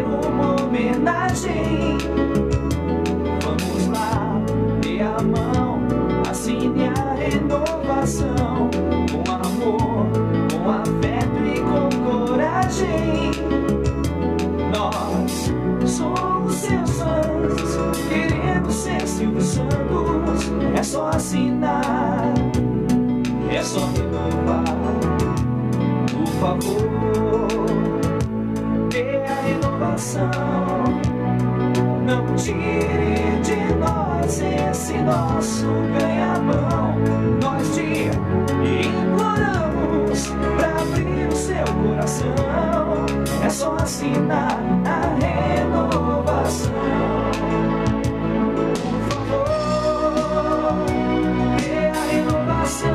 fazer uma homenagem. Vamos lá, dê a mão, assine a renovação, com amor, com afeto e com coragem. Nós somos seus fãs, querendo ser Silvio Santos. É só assinar, é só renovar. Por favor, dê a renovação. Não tire de nós esse nosso ganha-pão. Nós te imploramos pra abrir o seu coração. É só assinar a renovação. Por favor, dê a renovação.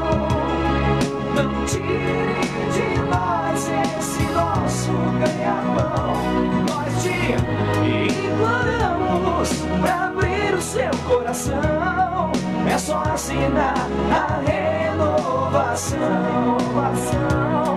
Não tire de nós esse nosso ganha-pão. Nós te imploramos pra abrir o seu coração. É só assinar a renovação.